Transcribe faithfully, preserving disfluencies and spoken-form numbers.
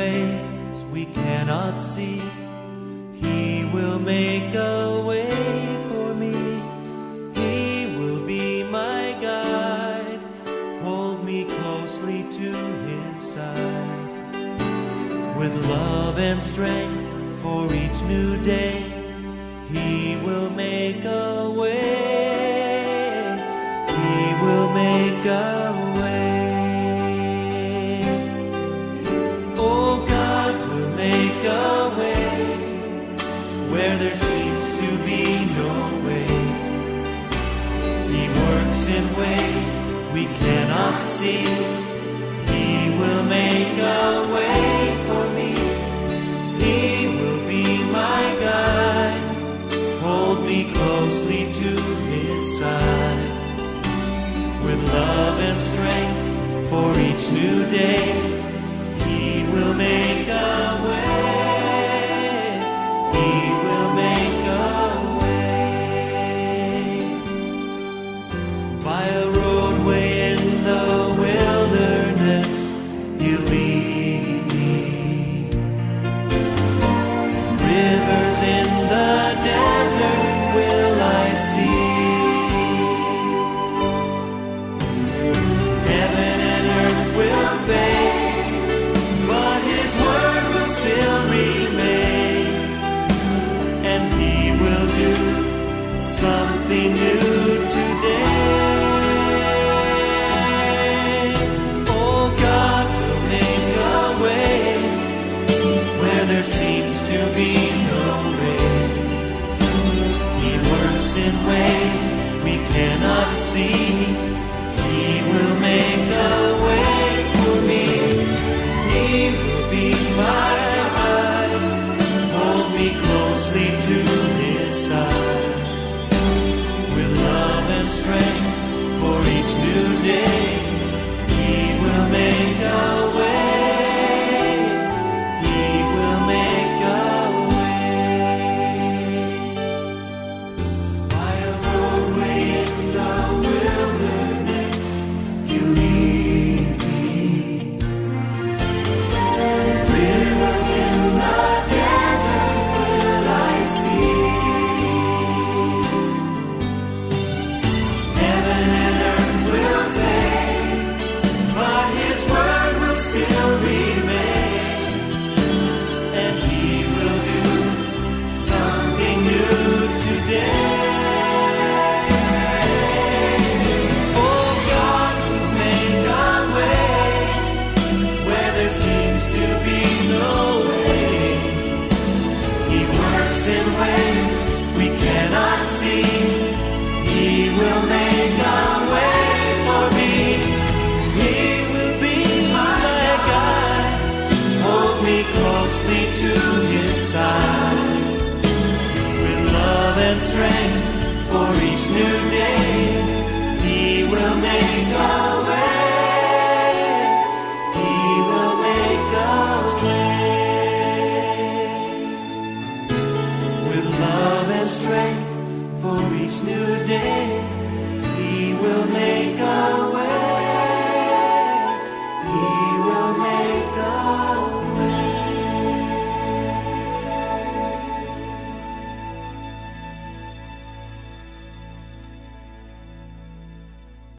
ways we cannot see. He will make a way for me. He will be my guide, hold me closely to his side. With love and strength for each new day, he will make a way. He will make a way. Oh, God will make a way where there seems to be no way. He works in ways we cannot see. He will make a way for me. He will be my guide, hold me closely to his side. With love and strength for each new day, he will make a way. He will make a way. By a roadway in the wilderness, he'll lead me. Rivers in the desert will I see. Heaven and earth will fade, but his word will still remain. And he will do something new today. Oh, God will make a way where there seems to be no way. He works in ways we cannot see. He will make a way for me. He will be my guide, hold me closely to his side. With love and strength for each new day, he will make a way. He will make a way. By a roadway in the wilderness, you lead me. Rivers in the desert will I see. Heaven and earth will fade, but his word will still remain. And he will do something new today. Oh, God will make a way where there seems to be no way. He works in ways we cannot see. He will make a way for me. He will be my guide, hold me closely to his side. With love and strength for each new day, he will make a way. He will make a way. With love and strength for each new day,